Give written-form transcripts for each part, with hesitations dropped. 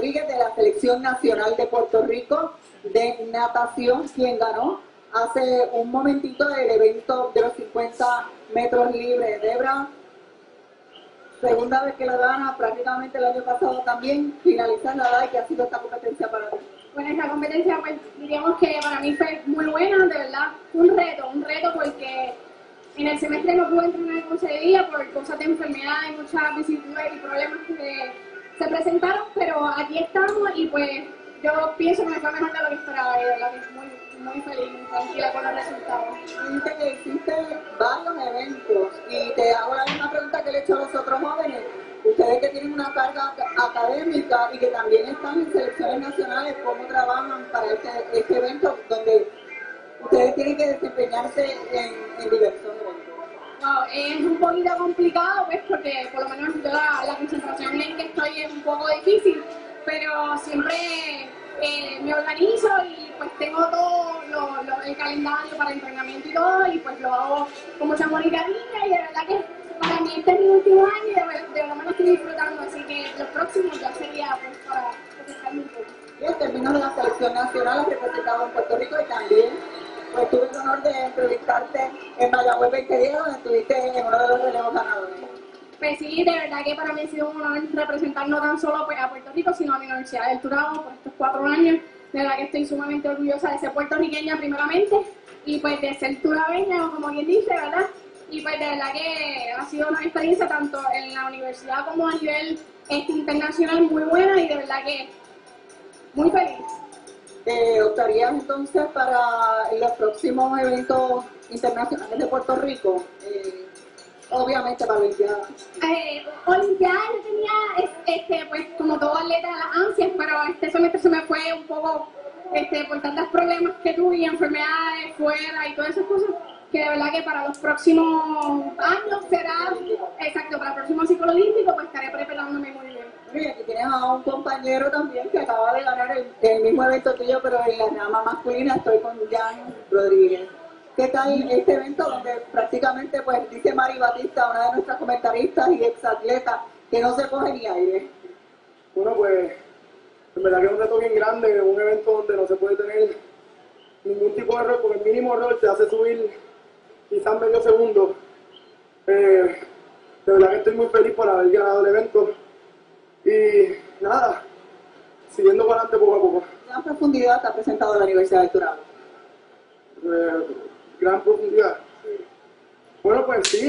Rodríguez de la Selección Nacional de Puerto Rico de natación, quien ganó hace un momentito el evento de los 50 metros libres. Debra, segunda vez que lo gana, prácticamente el año pasado también, finalizar la edad, y que ha sido esta competencia para ti. Bueno, esta competencia, pues, diríamos que para mí fue muy buena, de verdad, un reto porque en el semestre no pude entrenar como se debía por cosas de enfermedad y muchas vicisitudes y problemas que se presentaron, pero aquí estamos y pues yo pienso que me fue mejor de lo que esperaba y de verdad que muy feliz, muy tranquila con los resultados. Dijiste que hiciste varios eventos y te hago la misma pregunta que le he hecho a los otros jóvenes. Ustedes que tienen una carga académica y que también están en selecciones nacionales, ¿cómo trabajan para este evento donde ustedes tienen que desempeñarse en diversos eventos? Wow, es un poquito complicado, pues, porque por lo menos yo la concentración en que estoy es un poco difícil, pero siempre me organizo y pues tengo todo el calendario para entrenamiento y todo, y pues lo hago con mucha amor y cariño, y de verdad que para mí este es mi último año y de verdad me lo estoy disfrutando, así que los próximos ya sería pues para refrescarme un poco. Y en términos de la selección nacional, has representado en Puerto Rico y también pues tuve el honor de entrevistarte en Mayagüez 2010, donde estuviste en uno de los relevos ganadores. Pues sí, de verdad que para mí ha sido un honor representar no tan solo pues, a Puerto Rico, sino a mi Universidad del Turabo por estos 4 años. De verdad que estoy sumamente orgullosa de ser puertorriqueña primeramente y pues de ser turabeña, como quien dice, ¿verdad? Y pues de verdad que ha sido una experiencia tanto en la universidad como a nivel internacional muy buena y de verdad que muy feliz. ¿Optarías entonces para los próximos eventos internacionales de Puerto Rico? Obviamente para Olimpiadas. Olimpiadas yo tenía, pues como todo atleta, las ansias, pero este semestre se me fue un poco por tantos problemas que tuve y enfermedades fuera y todas esas cosas, que de verdad que para los próximos años será, exacto, para el próximo ciclo olímpico, pues estaré preparándome muy bien. Y aquí tienes a un compañero también que acaba de ganar el mismo evento tuyo, pero en la rama masculina. Estoy con Jan Rodríguez. ¿Qué tal este evento donde prácticamente, pues, dice Mari Batista, una de nuestras comentaristas y exatleta, que no se coge ni aire? Bueno, pues, en verdad que es un reto bien grande, un evento donde no se puede tener ningún tipo de error, porque el mínimo error te hace subir quizás medio segundo. De verdad que estoy muy feliz por haber ganado el evento. Y nada, siguiendo para adelante poco a poco. ¿Qué profundidad te ha presentado la Universidad del Turabo? Gran profundidad. Bueno, pues sí,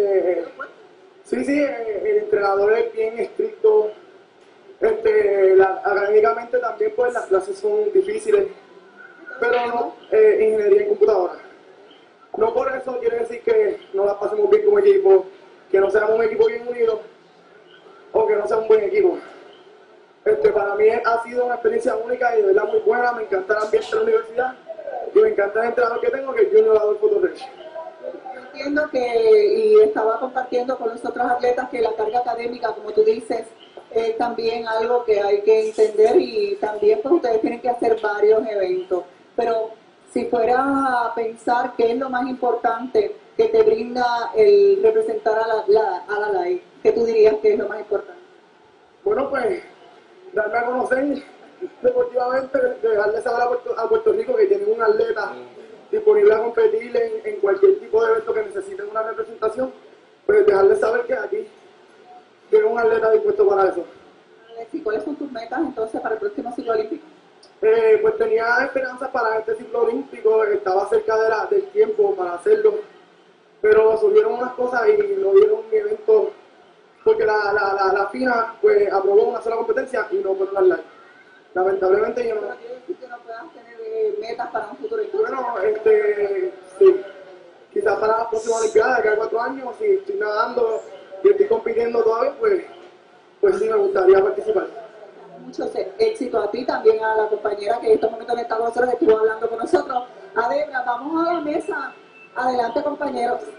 el entrenador es bien estricto. Académicamente también pues las clases son difíciles, pero no, ingeniería en computadora. No por eso quiere decir que no la pasemos bien como equipo, que no seamos un equipo bien unido o que no sea un buen equipo. Para mí ha sido una experiencia única y de verdad muy buena. Me encanta el ambiente de la universidad y me encanta el entrenador que tengo, que es Junior Adolfo Torres. Yo entiendo y estaba compartiendo con los otros atletas que la carga académica, como tú dices, es también algo que hay que entender, y también pues ustedes tienen que hacer varios eventos. Pero si fuera a pensar qué es lo más importante que te brinda el representar a la LAI, ¿qué tú dirías que es lo más importante? Bueno, pues darme a conocer deportivamente, dejarle saber a Puerto Rico que tienen un atleta disponible a competir en cualquier tipo de evento que necesiten una representación, pues dejarle saber que aquí tiene un atleta dispuesto para eso. ¿Y cuáles son tus metas entonces para el próximo ciclo olímpico? Pues tenía esperanzas para este ciclo olímpico, estaba cerca del tiempo para hacerlo, pero surgieron unas cosas y no dieron mi evento, porque la FINA pues aprobó una sola competencia y no fueron las LAI. Lamentablemente yo no. ¿Pero quiere decir que no puedas tener metas para un futuro? Bueno, sí, quizás para las próximas Olimpiadas, que hay 4 años, si estoy nadando y estoy compitiendo todavía, pues sí me gustaría participar. Mucho éxito a ti, también a la compañera que en estos momentos está con nosotros, estuvo hablando con nosotros. A Debra, vamos a la mesa. Adelante, compañeros.